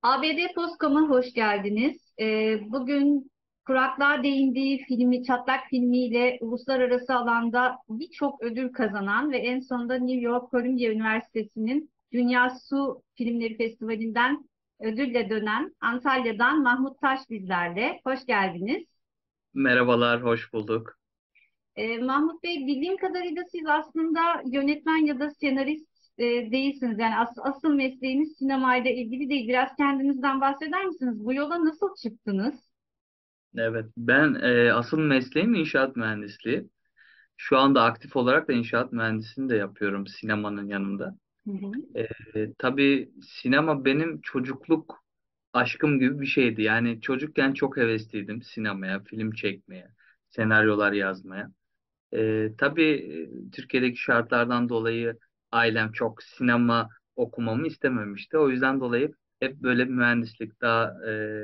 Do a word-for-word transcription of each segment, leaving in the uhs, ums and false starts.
A B D Poskom'a hoş geldiniz. Ee, bugün Kuraklığa Değindiği filmi, Çatlak filmiyle uluslararası alanda birçok ödül kazanan ve en sonunda New York Columbia Üniversitesi'nin Dünya Su Filmleri Festivali'nden ödülle dönen Antalya'dan Mahmut Taş bizlerle. Hoş geldiniz. Merhabalar, hoş bulduk. Ee, Mahmut Bey, bildiğim kadarıyla siz aslında yönetmen ya da senarist e, değilsiniz. Yani as- asıl mesleğiniz sinemayla ilgili değil. Biraz kendinizden bahseder misiniz? Bu yola nasıl çıktınız? Evet, ben e, asıl mesleğim inşaat mühendisliği. Şu anda aktif olarak da inşaat mühendisliğini de yapıyorum sinemanın yanında. Hı hı. E, tabii sinema benim çocukluk aşkım gibi bir şeydi. Yani çocukken çok hevesliydim sinemaya, film çekmeye, senaryolar yazmaya. E, tabii e, Türkiye'deki şartlardan dolayı ailem çok sinema okumamı istememişti. O yüzden dolayı hep böyle mühendislik daha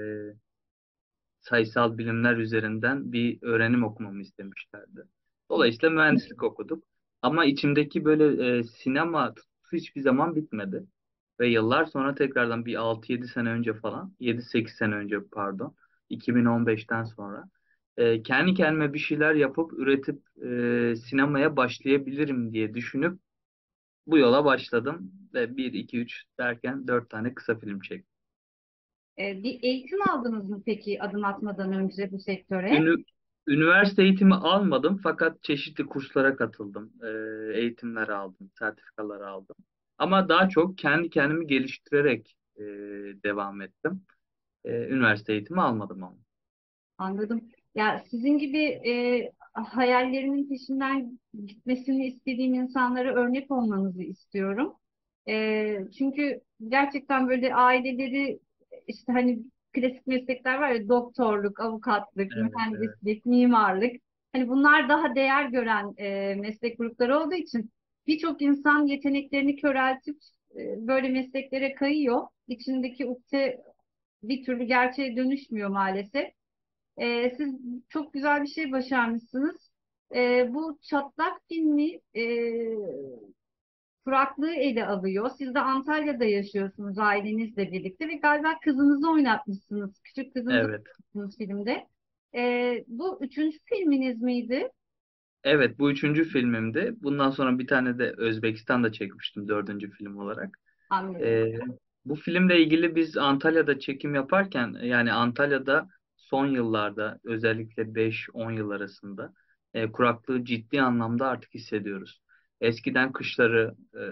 sayısal bilimler üzerinden bir öğrenim okumamı istemişlerdi. Dolayısıyla mühendislik okuduk. Ama içimdeki böyle e, sinema tutkusu hiçbir zaman bitmedi. Ve yıllar sonra tekrardan bir altı yedi sene önce falan, yedi sekiz sene önce pardon, iki bin on beşten sonra e, kendi kendime bir şeyler yapıp üretip e, sinemaya başlayabilirim diye düşünüp bu yola başladım ve bir iki üç derken dört tane kısa film çektim. Ee, bir eğitim aldınız mı peki adım atmadan önce bu sektöre? Ünü- Üniversite eğitimi almadım fakat çeşitli kurslara katıldım. Ee, eğitimler aldım, sertifikalar aldım. Ama daha çok kendi kendimi geliştirerek e, devam ettim. Ee, üniversite eğitimi almadım ama. Anladım. Ya sizin gibi e, hayallerinin peşinden gitmesini istediğim insanlara örnek olmanızı istiyorum. E, çünkü gerçekten böyle aileleri işte hani klasik meslekler var ya doktorluk, avukatlık, Evet, evet. mühendislik, mimarlık. Hani bunlar daha değer gören e, meslek grupları olduğu için birçok insan yeteneklerini köreltip e, böyle mesleklere kayıyor. İçindeki ukde bir türlü gerçeğe dönüşmüyor maalesef. Ee, siz çok güzel bir şey başarmışsınız. Ee, bu Çatlak filmi e, kuraklığı ele alıyor. Siz de Antalya'da yaşıyorsunuz ailenizle birlikte ve galiba kızınızı oynatmışsınız. Küçük kızınızı Evet. oynatmışsınız filmde. Ee, bu üçüncü filminiz miydi? Evet, bu üçüncü filmimdi. Bundan sonra bir tane de Özbekistan'da çekmiştim dördüncü film olarak. Anladım. Ee, Bu filmle ilgili biz Antalya'da çekim yaparken yani Antalya'da son yıllarda özellikle beş on yıl arasında e, kuraklığı ciddi anlamda artık hissediyoruz. Eskiden kışları e,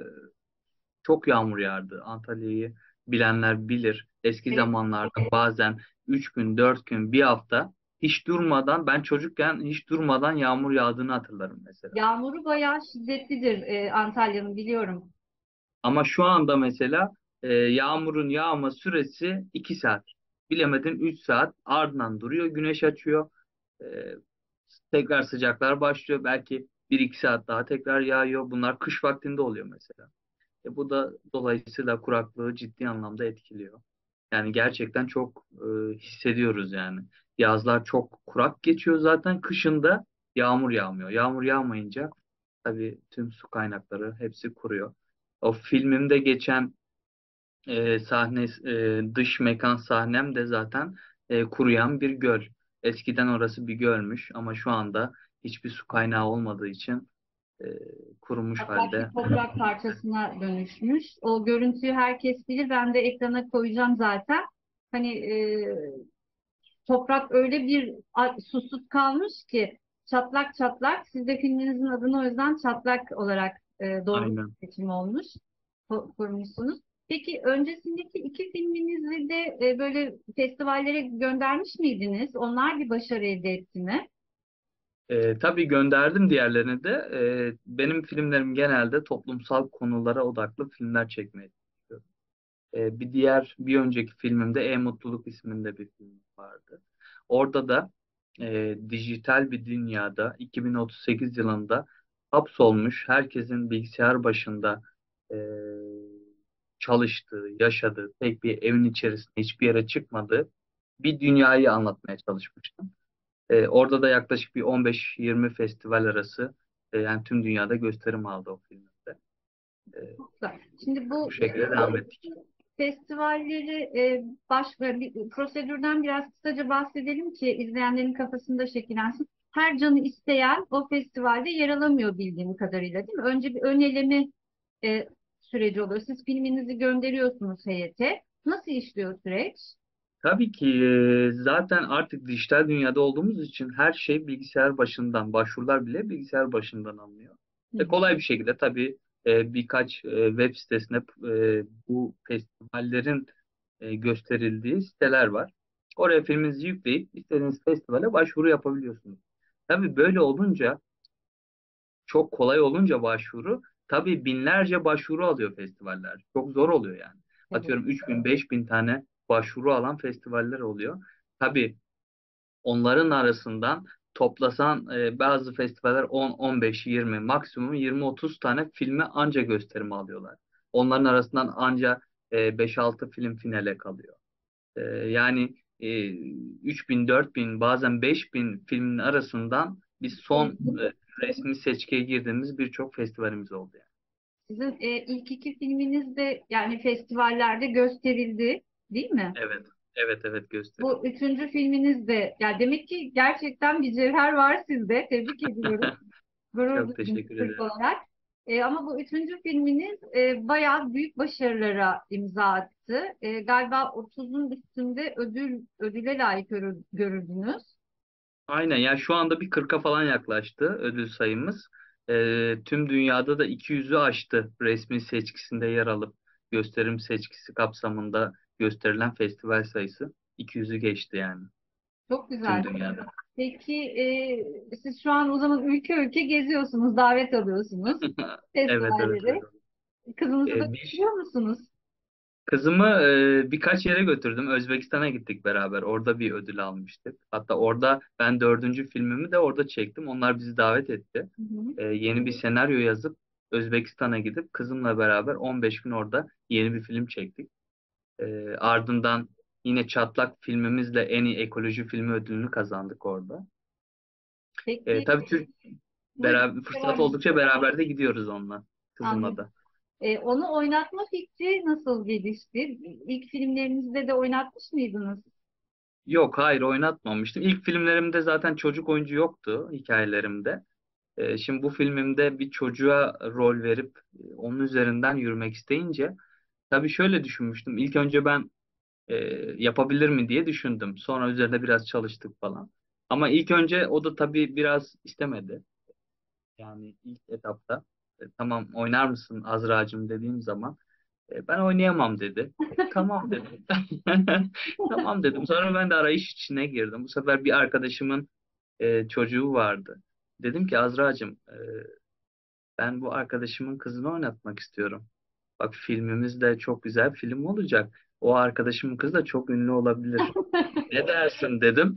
çok yağmur yağardı. Antalya'yı bilenler bilir. Eski Evet. zamanlarda bazen üç gün, dört gün, bir hafta hiç durmadan ben çocukken hiç durmadan yağmur yağdığını hatırlarım mesela. Yağmuru bayağı şiddetlidir e, Antalya'nın biliyorum. Ama şu anda mesela e, yağmurun yağma süresi iki saat. Bilemedin üç saat ardından duruyor, güneş açıyor. E, Tekrar sıcaklar başlıyor. Belki bir iki saat daha tekrar yağıyor. Bunlar kış vaktinde oluyor mesela. E, bu da dolayısıyla kuraklığı ciddi anlamda etkiliyor. Yani gerçekten çok e, hissediyoruz yani. Yazlar çok kurak geçiyor zaten. Kışında yağmur yağmıyor. Yağmur yağmayınca tabii tüm su kaynakları hepsi kuruyor. O filmimde geçen e, sahne e, dış mekan sahnem de zaten e, kuruyan bir göl. Eskiden orası bir gölmüş ama şu anda hiçbir su kaynağı olmadığı için e, kurumuş Hatta halde. bir toprak parçasına dönüşmüş. O görüntüyü herkes bilir. Ben de ekrana koyacağım zaten. Hani e, toprak öyle bir a- susuz kalmış ki çatlak çatlak. Siz de filminizin adını o yüzden çatlak olarak e, doğru Aynen. seçim olmuş. ko- Kurmuşsunuz. Peki öncesindeki iki filminizi de e, böyle festivallere göndermiş miydiniz? Onlar bir başarı elde etti mi? E, tabii gönderdim diğerlerini de. E, benim filmlerim genelde toplumsal konulara odaklı filmler çekmeye çalışıyorum. E, bir diğer, bir önceki filmimde E-Mutluluk isminde bir film vardı. Orada da e, dijital bir dünyada iki bin otuz sekiz yılında hapsolmuş herkesin bilgisayar başında e, çalıştığı, yaşadığı, tek bir evin içerisinde hiçbir yere çıkmadığı bir dünyayı anlatmaya çalışmıştım. E, orada da yaklaşık bir on beş yirmi festival arası e, yani tüm dünyada gösterim aldı o filmde. E, Güzel. Şimdi Bu bu şekilde devam ettik. festivalleri e, baş, bir, prosedürden biraz kısaca bahsedelim ki izleyenlerin kafasında şekillensin. Her canı isteyen o festivalde yer alamıyor bildiğim kadarıyla, değil mi? Önce bir ön eleme e, süreci oluyor. Siz filminizi gönderiyorsunuz heyete. Nasıl işliyor süreç? Tabii ki e, zaten artık dijital dünyada olduğumuz için her şey bilgisayar başından, başvurular bile bilgisayar başından alınıyor. Hı Ve hı. kolay bir şekilde tabii e, birkaç e, web sitesine e, bu festivallerin e, gösterildiği siteler var. Oraya filminizi yükleyip istediğiniz festivale başvuru yapabiliyorsunuz. Tabii böyle olunca, çok kolay olunca başvuru, tabii binlerce başvuru alıyor festivaller. Çok zor oluyor yani. Evet. Atıyorum üç bin beş bin tane başvuru alan festivaller oluyor. Tabii onların arasından toplasan e, bazı festivaller on, on beş, yirmi, maksimum yirmi otuz tane filmi anca gösterime alıyorlar. Onların arasından anca e, beş altı film finale kalıyor. E, yani e, üç bin, dört bin, bazen beş bin filmin arasından biz son e, resmi seçkiye girdiğimiz birçok festivalimiz oldu yani. Sizin e, ilk iki filminiz de yani festivallerde gösterildi, değil mi? Evet, evet, evet, Bu gösterildi. üçüncü filminiz de, ya demek ki gerçekten bir cevher var sizde. Tebrik ediyorum. Gurur Çok duydum teşekkür Türk ederim. olarak. E, ama bu üçüncü filminiz e, bayağı büyük başarılara imza attı. E, galiba otuzun üstünde ödül ödüle layık görü- görüldünüz. Aynen ya, şu anda bir kırka falan yaklaştı ödül sayımız. Ee, tüm dünyada da iki yüzü aştı resmi seçkisinde yer alıp gösterim seçkisi kapsamında gösterilen festival sayısı iki yüzü geçti yani Çok tüm güzel. dünyada. Peki e, siz şu an o zaman ülke ülke geziyorsunuz, davet alıyorsunuz Evet, evet, festivalleri. öyle oldu. Kızınızı da Ee, bir biliyor musunuz? kızımı e, birkaç yere götürdüm. Özbekistan'a gittik beraber. Orada bir ödül almıştık. Hatta orada ben dördüncü filmimi de orada çektim. Onlar bizi davet etti. Hı hı. Ee, yeni bir senaryo yazıp Özbekistan'a gidip kızımla beraber on beş gün orada yeni bir film çektik. Ee, ardından yine Çatlak filmimizle en iyi ekoloji filmi ödülünü kazandık orada. Ee, Peki tabii Türk buyurun. beraber, fırsat Devam edin. oldukça beraber de gidiyoruz onunla, kızımla Anladım. da. E, onu oynatma fikri nasıl gelişti? İlk filmlerinizde de oynatmış mıydınız? Yok, hayır, oynatmamıştım. İlk filmlerimde zaten çocuk oyuncu yoktu hikayelerimde. Ee, şimdi bu filmimde bir çocuğa rol verip e, onun üzerinden yürümek isteyince tabii şöyle düşünmüştüm. İlk önce ben e, yapabilir mi diye düşündüm. Sonra üzerinde biraz çalıştık falan. Ama ilk önce o da tabii biraz istemedi. Yani ilk etapta e, tamam oynar mısın Azra'cığım dediğim zaman e, ben oynayamam dedi. Tamam dedim. Tamam dedim. Sonra ben de arayış içine girdim. Bu sefer bir arkadaşımın e, çocuğu vardı. Dedim ki Azra'cığım, e, ben bu arkadaşımın kızını oynatmak istiyorum. Bak, filmimiz de çok güzel film olacak. O arkadaşımın kızı da çok ünlü olabilir. Ne dersin dedim.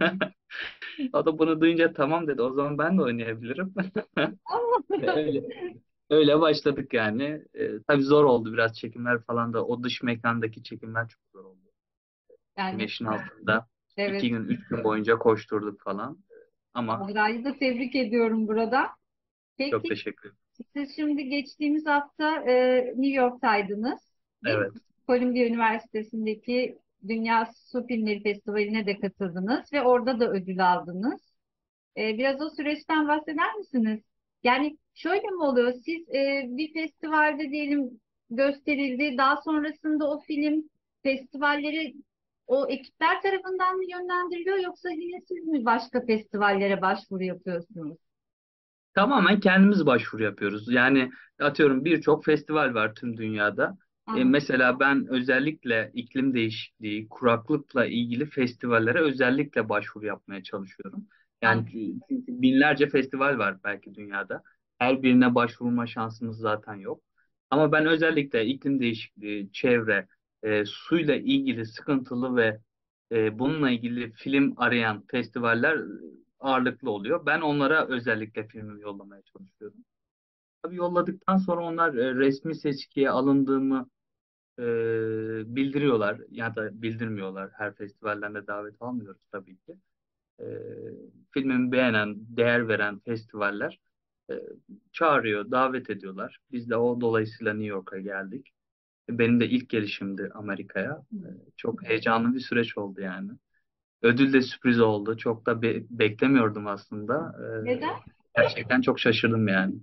O da bunu duyunca tamam dedi. O zaman ben de oynayabilirim. Ve öyle öyle başladık yani. E, tabii zor oldu biraz, çekimler falan da. O dış mekandaki çekimler çok zor oldu. Yani Güneşin altında iki evet. gün, üç gün boyunca koşturduk falan. Ama Azra'yı da tebrik ediyorum burada. çok Peki teşekkür ederim. siz şimdi geçtiğimiz hafta e, New York'taydınız, değil mi? Evet. Columbia Üniversitesi'ndeki Dünya Su Filmleri Festivali'ne de katıldınız ve orada da ödül aldınız. E, biraz o süreçten bahseder misiniz? Yani şöyle mi oluyor? Siz e, bir festivalde diyelim gösterildi, daha sonrasında o film festivalleri o ekipler tarafından mı yönlendiriliyor yoksa yine siz mi başka festivallere başvuru yapıyorsunuz? Tamamen kendimiz başvuru yapıyoruz. Yani atıyorum birçok festival var tüm dünyada. E, Anladım. mesela ben özellikle iklim değişikliği, kuraklıkla ilgili festivallere özellikle başvuru yapmaya çalışıyorum. Yani Anladım. çünkü binlerce festival var belki dünyada. Her birine başvurma şansımız zaten yok. Ama ben özellikle iklim değişikliği, çevre, e, suyla ilgili sıkıntılı ve e, bununla ilgili film arayan festivaller ağırlıklı oluyor. Ben onlara özellikle filmimi yollamaya çalışıyorum. Tabii yolladıktan sonra onlar e, resmi seçkiye alındığımı e, bildiriyorlar ya da bildirmiyorlar. Her festivalden de davet almıyoruz tabii ki. E, Filmimi beğenen, değer veren festivaller e, çağırıyor, davet ediyorlar. Biz de o dolayısıyla New York'a geldik. Benim de ilk gelişimdi Amerika'ya. E, Çok heyecanlı bir süreç oldu yani. Ödül de sürpriz oldu. Çok da be- beklemiyordum aslında. E, Neden? Gerçekten çok şaşırdım yani.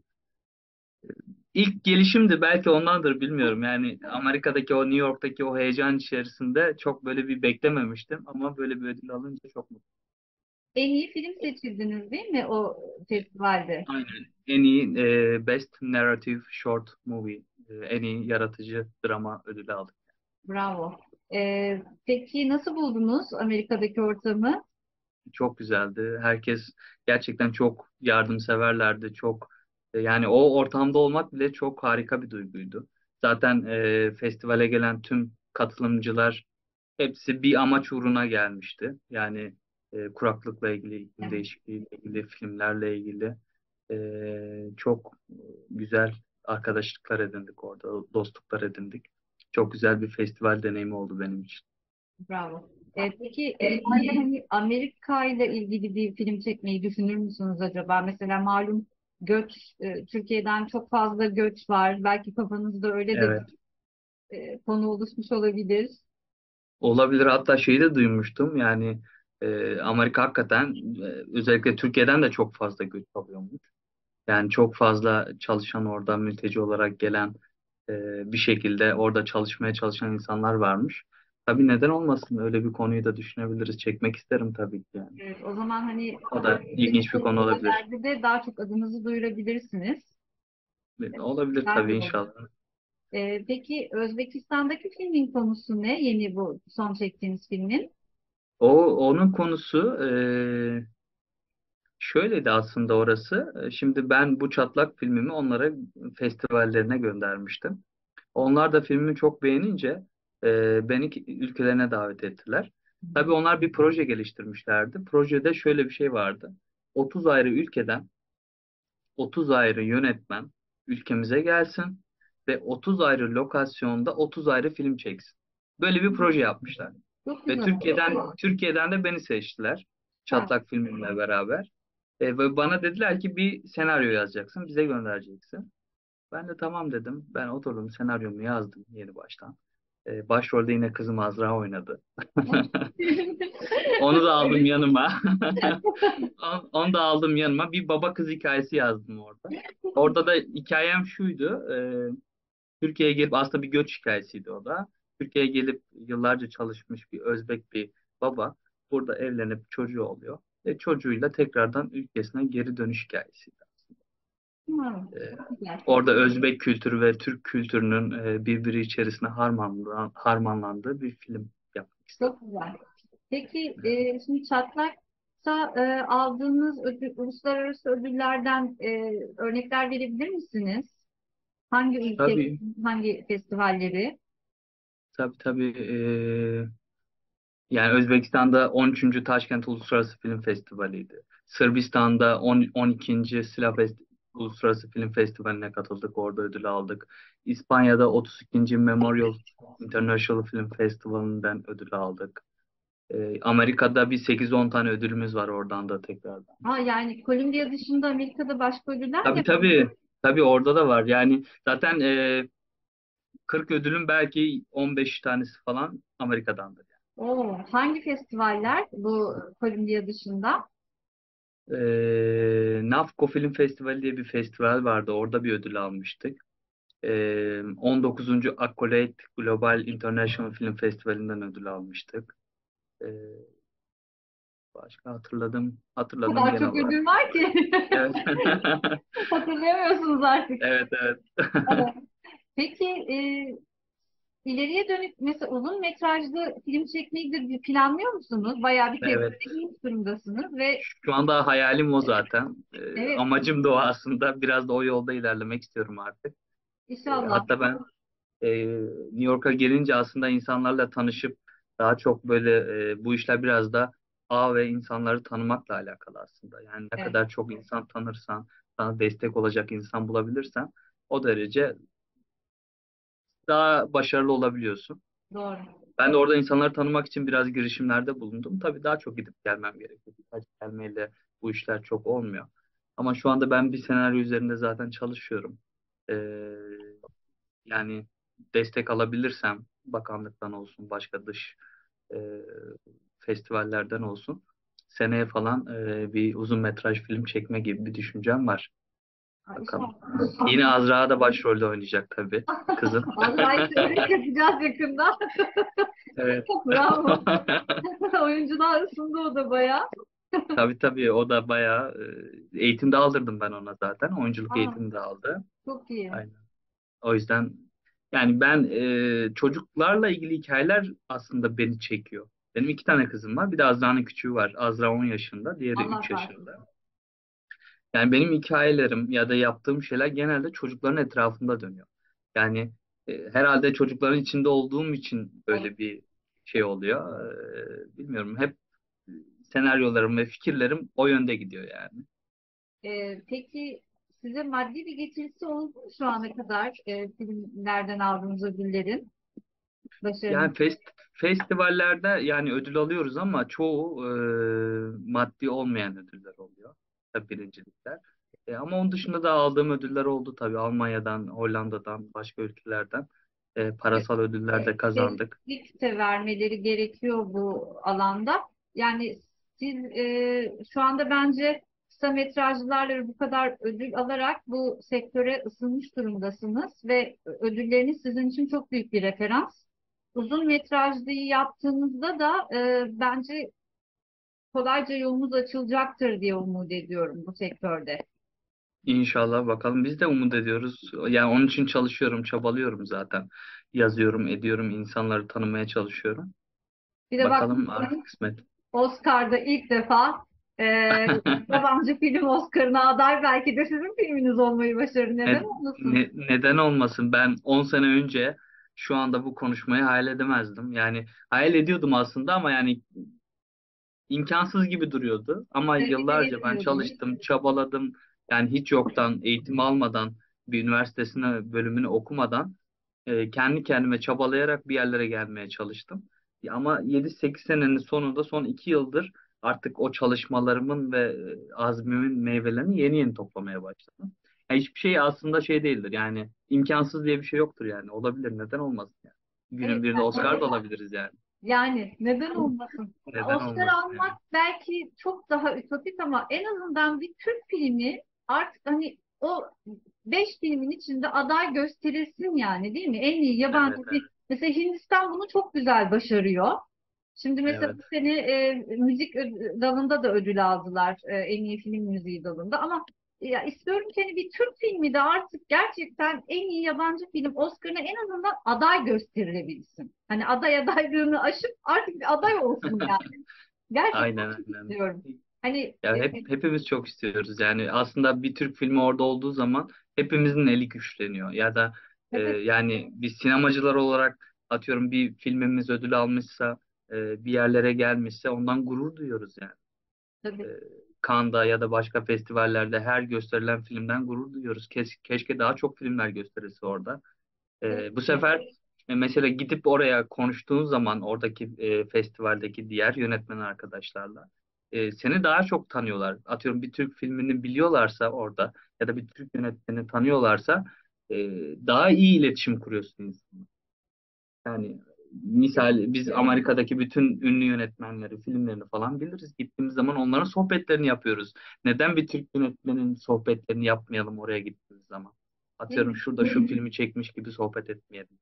İlk gelişimdi, belki ondandır bilmiyorum. Yani Amerika'daki o New York'taki o heyecan içerisinde çok böyle bir beklememiştim ama böyle bir ödül alınca çok mutluyum. En iyi film seçildiniz değil mi o festivalde? Aynen. En iyi e, Best Narrative Short Movie, e, en iyi yaratıcı drama ödülü aldık. Bravo. Ee, peki nasıl buldunuz Amerika'daki ortamı? Çok güzeldi. Herkes gerçekten çok yardımseverlerdi. Çok e, yani o ortamda olmak bile çok harika bir duyguydu. Zaten e, festivale gelen tüm katılımcılar hepsi bir amaç uğruna gelmişti. Yani e, kuraklıkla ilgili, iklim Evet, değişikliğiyle ilgili, filmlerle ilgili e, çok güzel arkadaşlıklar edindik orada, dostluklar edindik. Çok güzel bir festival deneyimi oldu benim için. bravo. Ee, peki ileride hani Amerika ile ilgili bir film çekmeyi düşünür müsünüz acaba? Mesela malum göç, e, Türkiye'den çok fazla göç var. Belki kafanızda öyle de Evet. bir e, konu oluşmuş olabilir. Olabilir. Hatta şeyi de duymuştum. Yani e, Amerika hakikaten e, özellikle Türkiye'den de çok fazla göç alıyormuş. Yani çok fazla çalışan, orada mülteci olarak gelen, e, bir şekilde orada çalışmaya çalışan insanlar varmış. Tabii neden olmasın? Öyle bir konuyu da düşünebiliriz. Çekmek isterim tabii ki yani. Evet, o zaman hani O da ilginç bir konu olabilir. ileride de daha çok adınızı duyurabilirsiniz. Olabilir Güzel tabii bir olur. inşallah. Ee, peki Özbekistan'daki filmin konusu ne? Yeni bu son çektiğiniz filmin. O onun konusu e, şöyleydi aslında orası. E, Şimdi ben bu Çatlak filmimi onlara festivallerine göndermiştim. Onlar da filmimi çok beğenince e, beni ki- ülkelerine davet ettiler. Tabii onlar bir proje geliştirmişlerdi. Projede şöyle bir şey vardı. otuz ayrı ülkeden otuz ayrı yönetmen ülkemize gelsin ve otuz ayrı lokasyonda otuz ayrı film çeksin. Böyle bir proje yapmışlar. Çok Ve güzel. Türkiye'den Türkiye'den de beni seçtiler. Ha, Çatlak filmimle beraber. E, ve bana dediler ki bir senaryo yazacaksın, bize göndereceksin. Ben de tamam dedim. Ben oturdum, senaryomu yazdım yeni baştan. Ee, başrolde yine kızım Azra oynadı. Onu da aldım yanıma. On- Onu da aldım yanıma. Bir baba kız hikayesi yazdım orada. Orada da hikayem şuydu. Ee, Türkiye'ye gelip, aslında bir göç hikayesiydi o da. Türkiye'ye gelip yıllarca çalışmış bir Özbek bir baba burada evlenip çocuğu oluyor. Ve çocuğuyla tekrardan ülkesine geri dönüş hikayesiydi. ha, Ee, çok güzel. Orada Özbek kültürü ve Türk kültürünün e, birbiri içerisine harmanlan, harmanlandığı bir film yapmak istedim. Çok güzel. Peki e, şimdi Çatlak'ta e, aldığınız ödül, uluslararası ödüllerden e, örnekler verebilir misiniz? Hangi ülke, Tabii, hangi festivalleri? tabii, tabii. e, yani Özbekistan'da on üçüncü Taşkent Uluslararası Film Festivali'ydi. Sırbistan'da on, on ikinci. Silafest Uluslararası Film Festivali'ne katıldık. Orada ödül aldık. İspanya'da otuz ikinci. Memorial International Film Festivali'nden ödül aldık. E, Amerika'da bir sekiz on tane ödülümüz var oradan da tekrar. Ha, yani Kolombiya dışında Amerika'da başka ödüller de Tabii, tabii. Tabii orada da var. Yani zaten e, kırk ödülün belki on beş tanesi falan Amerika'dandır. Oo, hangi festivaller bu Kolombiya dışında? Yani. E, NAFCO Film Festivali diye bir festival vardı. Orada bir ödül almıştık. E, on dokuzuncu. Accolade Global International Film Festivali'nden ödül almıştık. E, Başka hatırladım. O Hatırladım kadar genel çok olarak. ödül var ki Evet. hatırlayamıyorsunuz artık. Evet, evet. Evet. Peki e, ileriye dönük mesela uzun metrajlı film çekmeyi de bir planlıyor musunuz? Bayağı bir tecrübe Evet. edinmiş durumdasınız ve Şu anda hayalim o zaten. E, evet, amacım da o aslında. Biraz da o yolda ilerlemek istiyorum artık. E, inşallah. hatta ben e, New York'a gelince aslında insanlarla tanışıp daha çok böyle e, bu işler biraz da ağ ve insanları tanımakla alakalı aslında. Yani ne Evet, kadar çok insan tanırsan, sana destek olacak insan bulabilirsen o derece daha başarılı olabiliyorsun. doğru. Ben de orada insanları tanımak için biraz girişimlerde bulundum. Tabii daha çok gidip gelmem gerekiyor. Birkaç gelmeyle bu işler çok olmuyor. Ama şu anda ben bir senaryo üzerinde zaten çalışıyorum. Ee, Yani destek alabilirsem bakanlıktan olsun, başka dış e, festivallerden olsun seneye falan e, bir uzun metraj film çekme gibi bir düşüncem var. Ha, Bakalım. Yine inşallah. Azra da başrolde oynayacak tabii kızım. Vallahi tebrik yapacağız yakında. Evet. Bravo. Oyunculuğa ısındı o da bayağı. Tabii tabii o da bayağı e, eğitim de aldırdım ben ona zaten. Oyunculuk Aa, eğitimi de aldı. çok iyi. Aynen. O yüzden yani ben e, çocuklarla ilgili hikayeler aslında beni çekiyor. Benim iki tane kızım var. Bir de Azra'nın küçüğü var. Azra on yaşında, diğeri Allah üç yaşında. bağışlasın. Yani benim hikayelerim ya da yaptığım şeyler genelde çocukların etrafında dönüyor. Yani e, herhalde çocukların içinde olduğum için Evet. böyle bir şey oluyor. E, bilmiyorum. Hep senaryolarım ve fikirlerim o yönde gidiyor yani. Ee, peki size maddi bir getirisi oldu mu şu ana kadar e, filmlerden aldığınız ödüllerin, başarınız? Yani fest, festivallerde yani ödül alıyoruz ama çoğu e, maddi olmayan ödüller oluyor. Tabii birincilikler. E, ama onun dışında da aldığım ödüller oldu tabii. Almanya'dan, Hollanda'dan, başka ülkelerden e, parasal ödüller de kazandık. Destek de vermeleri gerekiyor bu alanda. Yani siz e, şu anda bence kısa metrajlarla bu kadar ödül alarak bu sektöre ısınmış durumdasınız ve ödülleriniz sizin için çok büyük bir referans. Uzun metrajlıyı yaptığınızda da e, bence kolayca yolunuz açılacaktır diye umut ediyorum bu sektörde. İnşallah bakalım. Biz de umut ediyoruz. Yani onun için çalışıyorum, çabalıyorum zaten. Yazıyorum, ediyorum, insanları tanımaya çalışıyorum. Bir de Bakalım artık bakmışsınız kısmet. Oscar'da ilk defa e, yabancı film Oscar'ına aday, belki de sizin filminiz olmayı başarır. Neden Ne- olmasın? ne- neden olmasın? Ben on sene önce şu anda bu konuşmayı hayal edemezdim. Yani hayal ediyordum aslında ama yani imkansız gibi duruyordu. Ama Hareket de yıllarca ben geçmiyordunuz. çalıştım, çabaladım. Yani hiç yoktan, eğitim almadan, bir üniversitesine bölümünü okumadan e, kendi kendime çabalayarak bir yerlere gelmeye çalıştım. Ya ama yedi sekiz senenin sonunda son iki yıldır artık o çalışmalarımın ve e, azmimin meyvelerini yeni yeni toplamaya başladım. Ya hiçbir şey aslında şey değildir. Yani imkansız diye bir şey yoktur yani. Olabilir. Neden olmasın yani? Günün Evet, birinde Oscar da alabiliriz yani. yani neden olmasın? Neden Oscar olmasın almak yani? belki çok daha ütopik ama en azından bir Türk filmi artık hani o beş filmin içinde aday gösterilsin, yani değil mi? En iyi Evet, yabancı evet. film. Mesela Hindistan bunu çok güzel başarıyor. Şimdi mesela Evet. bu sene e, müzik ö- dalında da ödül aldılar, e, en iyi film müziği dalında. Ama ya istiyorum ki hani bir Türk filmi de artık gerçekten en iyi yabancı film Oscar'ına en azından aday gösterilebilsin. Hani aday adaylığını aşıp artık bir aday olsun yani. Gerçekten Aynen çok aynen. istiyorum. Hani Ya e, hep hepimiz çok istiyoruz. Yani aslında bir Türk filmi orada olduğu zaman hepimizin eli güçleniyor. Ya da e, tabii, yani biz sinemacılar olarak atıyorum bir filmimiz ödül almışsa, e, bir yerlere gelmişse ondan gurur duyuyoruz yani. E, tabii. Cannes'da ya da başka festivallerde her gösterilen filmden gurur duyuyoruz. Kes- keşke daha çok filmler gösterilse orada. Evet. E, bu sefer e, mesela gidip oraya konuştuğun zaman oradaki e, festivaldeki diğer yönetmen arkadaşlarla e, seni daha çok tanıyorlar. Atıyorum bir Türk filmini biliyorlarsa orada ya da bir Türk yönetmeni tanıyorlarsa e, daha iyi iletişim kuruyorsun insanla. Yani misal biz Amerika'daki bütün ünlü yönetmenleri, filmlerini falan biliriz. Gittiğimiz zaman onların sohbetlerini yapıyoruz. Neden bir Türk yönetmenin sohbetlerini yapmayalım oraya gittiğimiz zaman? Değil Atıyorum mi? şurada şu filmi çekmiş gibi sohbet etmeyelim.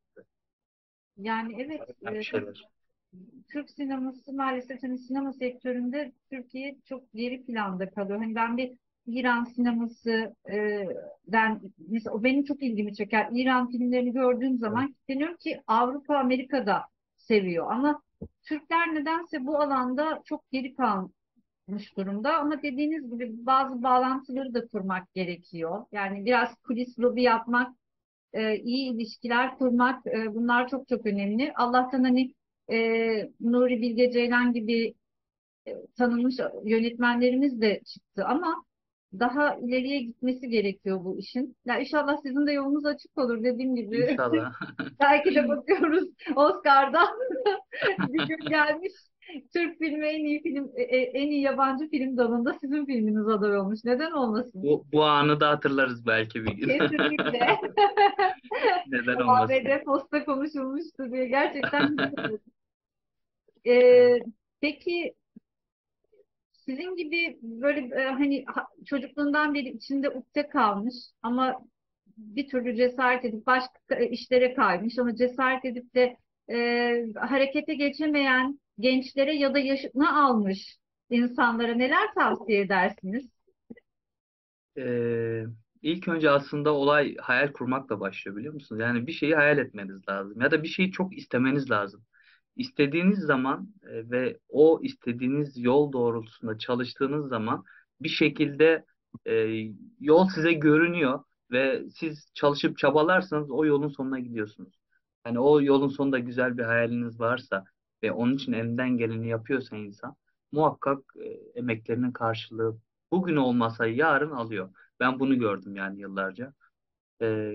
Yani evet, Bir e, şeyler. Türk sineması maalesef hani sinema sektöründe Türkiye çok geri planda kalıyor. Hani ben bir İran sineması e, ben mesela o benim çok ilgimi çeker. İran filmlerini gördüğüm Evet. zaman deniyorum ki Avrupa, Amerika'da seviyor ama Türkler nedense bu alanda çok geri kalmış durumda. Ama dediğiniz gibi bazı bağlantıları da kurmak gerekiyor. Yani biraz kulis lobi yapmak, e, iyi ilişkiler kurmak, e, bunlar çok çok önemli. Allah'tan hani e, Nuri Bilge Ceylan gibi e, tanınmış yönetmenlerimiz de çıktı ama daha ileriye gitmesi gerekiyor bu işin. Ya inşallah sizin de yolunuz açık olur, dediğim gibi. İnşallah. Belki de bakıyoruz Oscar'da bir gün gelmiş. Türk filmi en iyi film, e, e, en iyi yabancı film dalında sizin filminiz aday olmuş. Neden olmasın? Bu, bu anı da hatırlarız belki bir gün. Kesinlikle. Neden A B olmasın? D Posta konuşulmuştu diye. Gerçekten güzel. Ee, peki sizin gibi böyle e, hani ha- çocukluğundan beri içinde ukde kalmış ama bir türlü cesaret edip başka işlere kaymış ama cesaret edip de e, harekete geçemeyen gençlere ya da yaşını almış insanlara neler tavsiye edersiniz? Ee, ilk önce aslında olay hayal kurmakla başlıyor, biliyor musunuz? Yani bir şeyi hayal etmeniz lazım ya da bir şeyi çok istemeniz lazım. İstediğiniz zaman e, ve o istediğiniz yol doğrultusunda çalıştığınız zaman bir şekilde e, yol size görünüyor ve siz çalışıp çabalarsanız o yolun sonuna gidiyorsunuz. Hani o yolun sonunda güzel bir hayaliniz varsa ve onun için elinden geleni yapıyorsa insan, muhakkak e, emeklerinin karşılığı bugün olmasa yarın alıyor. Ben bunu gördüm yani yıllarca. Ee,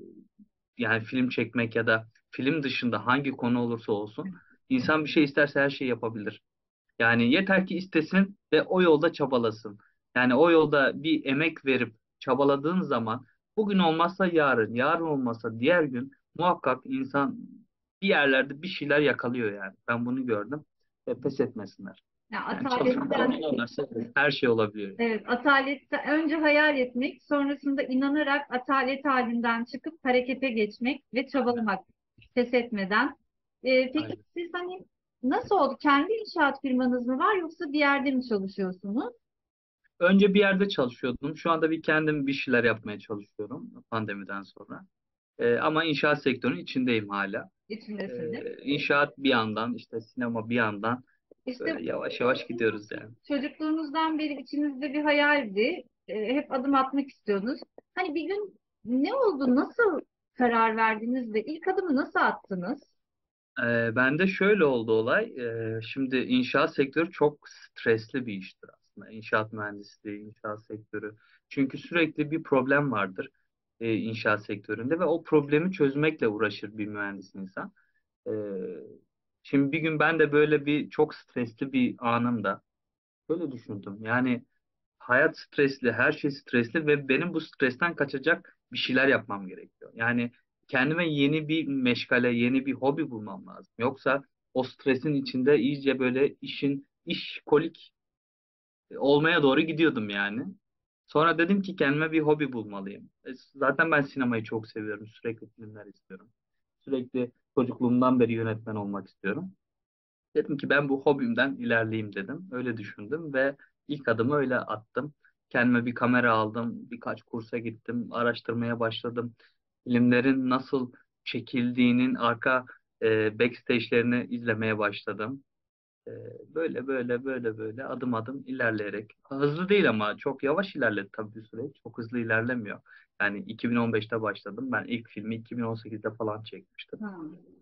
Yani film çekmek ya da film dışında hangi konu olursa olsun insan bir şey isterse her şeyi yapabilir. Yani yeter ki istesin ve o yolda çabalasın. Yani o yolda bir emek verip çabaladığın zaman bugün olmazsa yarın, yarın olmazsa diğer gün muhakkak insan bir yerlerde bir şeyler yakalıyor yani. Ben bunu gördüm ve pes etmesinler. Yani Yani çalışıp ataletten çabalarlarsa her şey olabiliyor. evet, atalette önce hayal etmek, sonrasında inanarak atalet halinden çıkıp harekete geçmek ve Aynen. çabalamak pes etmeden. Ee, peki Aynen. siz hani nasıl oldu? Kendi inşaat firmanız mı var yoksa bir yerde mi çalışıyorsunuz? Önce bir yerde çalışıyordum. Şu anda bir kendim bir şeyler yapmaya çalışıyorum pandemiden sonra. Ee, ama inşaat sektörünün içindeyim hala. İçindesiniz. Ee, inşaat bir yandan, işte sinema bir yandan İşte böyle yavaş yavaş gidiyoruz yani. çocukluğunuzdan beri içinizde bir hayaldi. Ee, hep adım atmak istiyordunuz. Hani bir gün ne oldu? Nasıl karar verdiniz de ilk adımı nasıl attınız? Ee, bende şöyle oldu olay. Ee, şimdi inşaat sektörü çok stresli bir iştir aslında. İnşaat mühendisliği, inşaat sektörü. Çünkü sürekli bir problem vardır e, inşaat sektöründe ve o problemi çözmekle uğraşır bir mühendis insan. Ee, Şimdi bir gün ben de böyle bir çok stresli bir anımda böyle düşündüm. Yani hayat stresli, her şey stresli ve benim bu stresten kaçacak bir şeyler yapmam gerekiyor. Yani kendime yeni bir meşgale, yeni bir hobi bulmam lazım. Yoksa o stresin içinde iyice böyle işin işkolik olmaya doğru gidiyordum yani. Sonra dedim ki kendime bir hobi bulmalıyım. E, Zaten ben sinemayı çok seviyorum. Sürekli filmler istiyorum. Sürekli çocukluğumdan beri yönetmen olmak istiyorum. Dedim ki ben bu hobimden ilerleyeyim dedim. Öyle düşündüm ve ilk adımı öyle attım. Kendime bir kamera aldım, birkaç kursa gittim, araştırmaya başladım. Filmlerin nasıl çekildiğinin arka e, backstage'lerini izlemeye başladım. E, Böyle böyle böyle böyle adım adım ilerleyerek. Hızlı değil ama çok yavaş ilerledi tabii bir süreç. Çok hızlı ilerlemiyor. Yani iki bin on beşte başladım. Ben ilk filmi iki bin on sekizde falan çekmiştim. Ha,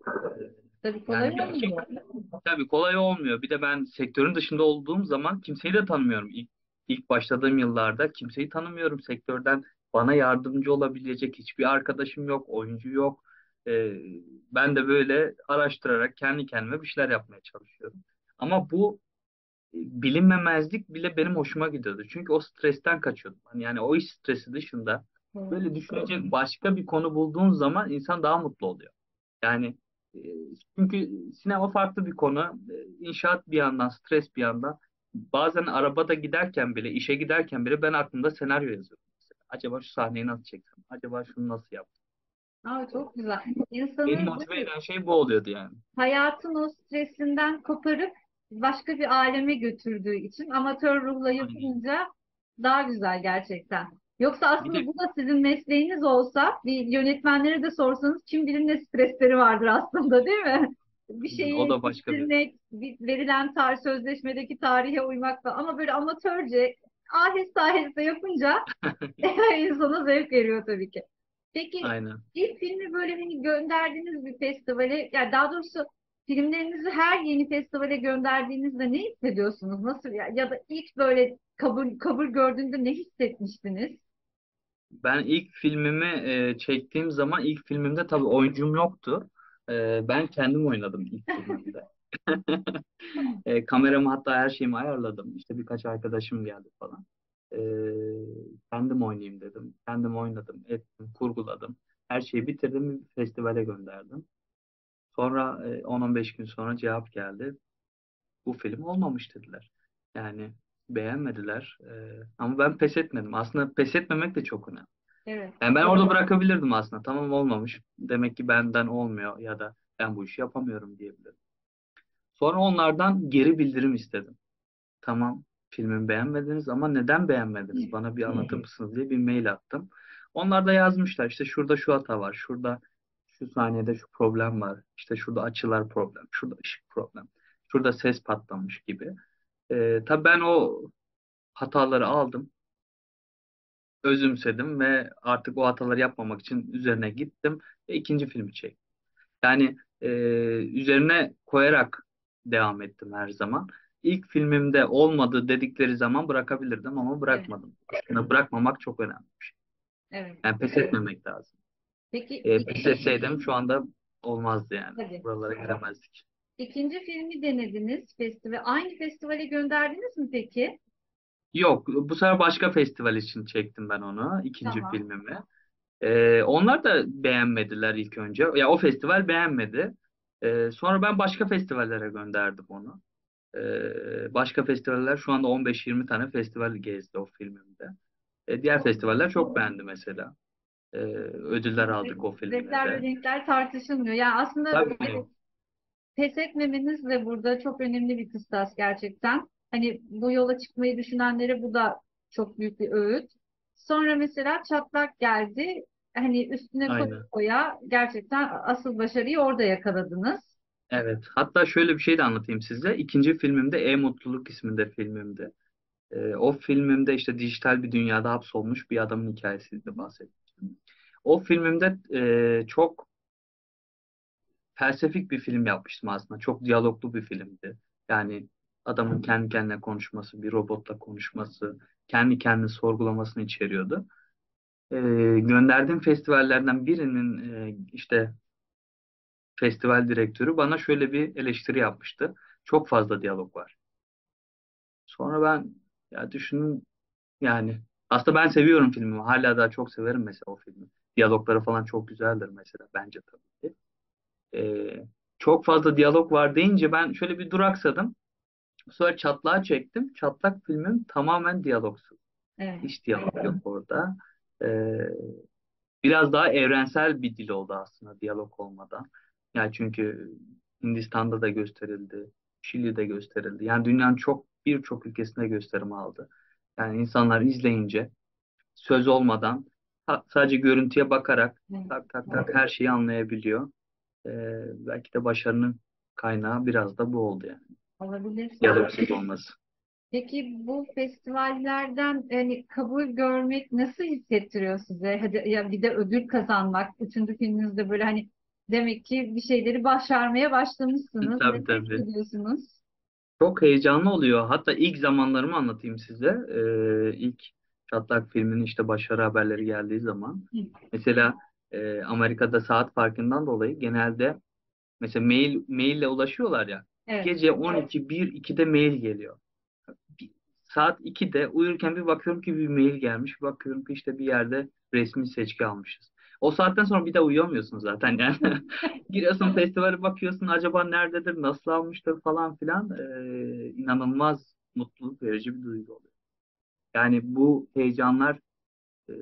tabii kolay Yani olmuyor. gerçekten tabii kolay olmuyor. Bir de ben sektörün dışında olduğum zaman kimseyi de tanımıyorum. İlk, ilk başladığım yıllarda kimseyi tanımıyorum sektörden. Bana yardımcı olabilecek hiçbir arkadaşım yok, oyuncu yok. Ee, Ben de böyle araştırarak kendi kendime bir şeyler yapmaya çalışıyorum. Ama bu e, bilinmemezlik bile benim hoşuma gidiyordu. Çünkü o stresten kaçıyordum. Hani yani o iş stresi dışında böyle düşünecek başka bir konu bulduğun zaman insan daha mutlu oluyor. Yani e, çünkü sinema farklı bir konu. E, İnşaat bir yandan, stres bir yandan. Bazen arabada giderken bile, işe giderken bile ben aklımda senaryo yazıyorum. Mesela. Acaba şu sahneyi nasıl çeksem? Acaba şunu nasıl yapsam? Aa, çok güzel. Beni İnsanı motive değil mi? eden şey bu oluyordu yani. Hayatın o stresinden koparıp başka bir aleme götürdüğü için amatör ruhla Aynen. yapınca daha güzel gerçekten. Yoksa Bir aslında de bu da sizin mesleğiniz olsa bir yönetmenlere de sorsanız kim bilir ne stresleri vardır aslında değil mi? Bir o şeyi da başka bir. bitirmek, bir verilen tar sözleşmedeki tarihe uymak falan. Ama böyle amatörce aheste aheste yapınca insana zevk veriyor tabii ki. Peki Aynen. ilk filmi böyle hani gönderdiğiniz bir festivale, yani daha doğrusu filmlerinizi her yeni festivale gönderdiğinizde ne hissediyorsunuz? Nasıl ya, ya da ilk böyle kabul kabul gördüğünde ne hissetmiştiniz? Ben ilk filmimi e, çektiğim zaman ilk filmimde tabii oyuncum yoktu. E, ben kendim oynadım ilk filmimde. E, kameramı hatta her şeyimi ayarladım. İşte birkaç arkadaşım geldi falan. E, kendim oynayayım dedim. Kendim oynadım, ettim, kurguladım. Her şeyi bitirdim, bir festivale gönderdim. Sonra e, on on beş gün sonra cevap geldi. Bu film olmamış dediler. Yani beğenmediler. E, ama ben pes etmedim. Aslında pes etmemek de çok önemli. Evet. Yani ben orada bırakabilirdim aslında. Tamam, olmamış. Demek ki benden olmuyor ya da ben bu işi yapamıyorum diyebilirim. Sonra onlardan geri bildirim istedim. Tamam, filmimi beğenmediniz ama neden beğenmediniz? Bana bir anlatır mısınız diye bir mail attım. Onlar da yazmışlar, işte şurada şu hata var, şurada şu saniyede şu problem var, işte şurada açılar problem, şurada ışık problem, şurada ses patlamış gibi. Ee, tabii ben o hataları aldım, özümsedim ve artık o hataları yapmamak için üzerine gittim ve ikinci filmi çektim. Yani e, üzerine koyarak devam ettim her zaman. İlk filmimde olmadı dedikleri zaman bırakabilirdim ama Evet. bırakmadım. Aslında bırakmamak çok önemli bir şey. Evet. Yani pes etmemek lazım. Peki E, pes ik- etseydim şu anda olmazdı yani. tabii. Buralara gelemezdik. İkinci filmi denediniz festival. Aynı festivale gönderdiniz mi peki? Yok, bu sefer başka festival için çektim ben onu, ikinci Tamam. filmimi. E, onlar da beğenmediler ilk önce. Ya o festival beğenmedi. E, sonra ben başka festivallere gönderdim onu. Ee, başka festivaller şu anda on beş yirmi tane festival gezdi o filmimde. E, diğer festivaller çok beğendi mesela. Ee, ödüller aldık o filmle Zevkler ve de. renkler tartışılmıyor. Yani aslında Tabii. pes etmemeniz de burada çok önemli bir kıstas gerçekten. Hani bu yola çıkmayı düşünenlere bu da çok büyük bir öğüt. Sonra mesela çatlak geldi. Hani üstüne koya Aynen. koya gerçekten asıl başarıyı orada yakaladınız. Evet. Hatta şöyle bir şey de anlatayım size. İkinci filmimde E-Mutluluk isminde filmimdi. Ee, o filmimde işte dijital bir dünyada hapsolmuş bir adamın hikayesiydi bahsetmiştim. O filmimde e, çok felsefik bir film yapmıştım aslında. Çok diyaloglu bir filmdi. Yani adamın kendi kendine konuşması, bir robotla konuşması, kendi kendini sorgulamasını içeriyordu. Ee, gönderdiğim festivallerden birinin e, işte festival direktörü bana şöyle bir eleştiri yapmıştı. Çok fazla diyalog var. Sonra ben ya düşündüm, yani aslında ben seviyorum filmi. Hala daha çok severim mesela o filmi. Diyalogları falan çok güzeldir mesela, bence tabii ki. Ee, çok fazla diyalog var deyince ben şöyle bir duraksadım. Sonra Çatlak'ı çektim. Çatlak filmim tamamen diyalogsuz. Evet, Hiç diyalog yok orada. Ee, biraz daha evrensel bir dil oldu aslında diyalog olmadan. Yani çünkü Hindistan'da da gösterildi. Şili'de gösterildi. Yani dünyanın çok birçok ülkesinde gösterim aldı. Yani insanlar izleyince söz olmadan ha- sadece görüntüye bakarak evet. tak tak tak her şeyi anlayabiliyor. Ee, belki de başarının kaynağı biraz da bu oldu yani. Olabilir. Diyalogsuz olması. Peki bu festivallerden hani kabul görmek nasıl hissettiriyor size? Hadi ya bir de ödül kazanmak. Üçüncü filminizde böyle hani demek ki bir şeyleri başarmaya başlamışsınız. Ne Tabii tabii. hissediyorsunuz? Çok heyecanlı oluyor. Hatta ilk zamanlarımı anlatayım size. Ee, ilk Çatlak filminin işte başarı haberleri geldiği zaman. Hı, Mesela e, Amerika'da saat farkından dolayı genelde mesela mail maille ulaşıyorlar ya. evet. Gece on iki, bir, ikide mail geliyor. Bir- saat ikide uyurken bir bakıyorum ki bir mail gelmiş. Bakıyorum ki işte bir yerde resmi seçki almışız. O saatten sonra bir de uyuyamıyorsun zaten yani. Giriyorsun festivale, bakıyorsun acaba nerededir, nasıl almıştır falan filan. Ee, inanılmaz mutluluk verici bir duygu oluyor. Yani bu heyecanlar e,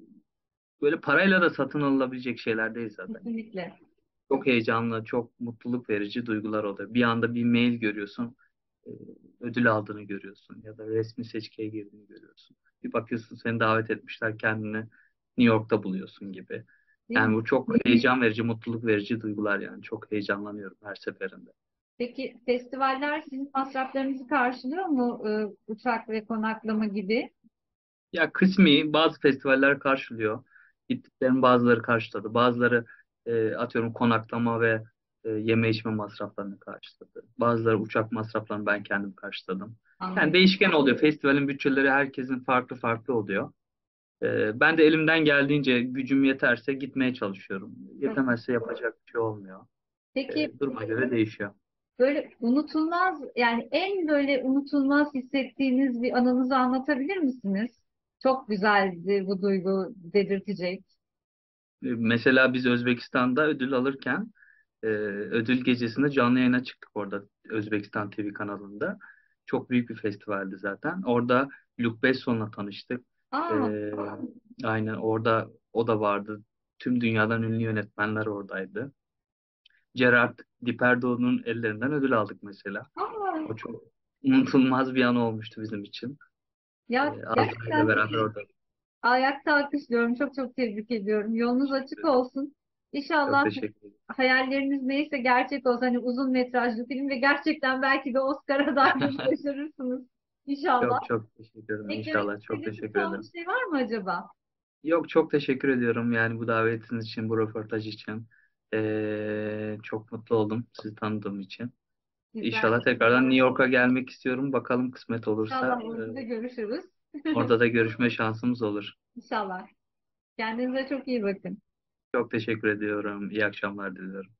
böyle parayla da satın alınabilecek şeyler değil zaten. Kesinlikle. Çok heyecanlı, çok mutluluk verici duygular oluyor. Bir anda bir mail görüyorsun, e, ödül aldığını görüyorsun ya da resmi seçkiye girdiğini görüyorsun. Bir bakıyorsun seni davet etmişler, kendini New York'ta buluyorsun gibi. Değil mi? Yani bu çok heyecan verici, mutluluk verici duygular yani. Çok heyecanlanıyorum her seferinde. Peki festivaller sizin masraflarınızı karşılıyor mu? Ee, uçak ve konaklama gibi. Ya kısmi bazı festivaller karşılıyor. Gittiklerin bazıları karşıladı. Bazıları e, atıyorum konaklama ve e, yeme içme masraflarını karşıladı. Bazıları uçak masraflarını ben kendim karşıladım. Yani Anlıyorum. değişken oluyor. Festivalin bütçeleri herkesin farklı farklı oluyor. E, ben de elimden geldiğince gücüm yeterse gitmeye çalışıyorum. Çok- Yetemezse yapacak bir şey olmuyor. Peki E, duruma göre değişiyor. Böyle unutulmaz, yani en böyle unutulmaz hissettiğiniz bir anınızı anlatabilir misiniz? Çok güzeldi bu duygu dedirtecek. E, Mesela biz Özbekistan'da ödül alırken e, ödül gecesinde canlı yayına çıktık orada Özbekistan T V kanalında. Çok büyük bir festivaldi zaten. Orada Luc Besson'la tanıştık. E, Aa, aynen orada o da vardı. Tüm dünyadan ünlü yönetmenler oradaydı. Gerard Depardieu'nun ellerinden ödül aldık mesela. aa, O çok unutulmaz bir an olmuştu bizim için. ya E, Azra ile gerçekten çok beraber orada. ayakta alkışlıyorum. Çok çok tebrik ediyorum. Yolunuz açık olsun. Çok İnşallah teşekkür ederim. hayalleriniz neyse gerçek olsun. Hani uzun metrajlı film ve gerçekten belki de Oscar'a adaylığı başarırsınız. İnşallah. Çok çok teşekkür ederim. Eklemek İnşallah. Çok istediğiniz teşekkür son bir ederim. şey var mı acaba? Yok çok teşekkür ediyorum yani bu davetiniz için, bu röportaj için. Ee, çok mutlu oldum sizi tanıdığım için. Bizler İnşallah tekrardan New York'a gelmek istiyorum. Bakalım kısmet olursa inşallah orada e, görüşürüz. orada da görüşme şansımız olur. İnşallah. Kendinize çok iyi bakın. Çok teşekkür ediyorum. İyi akşamlar diliyorum.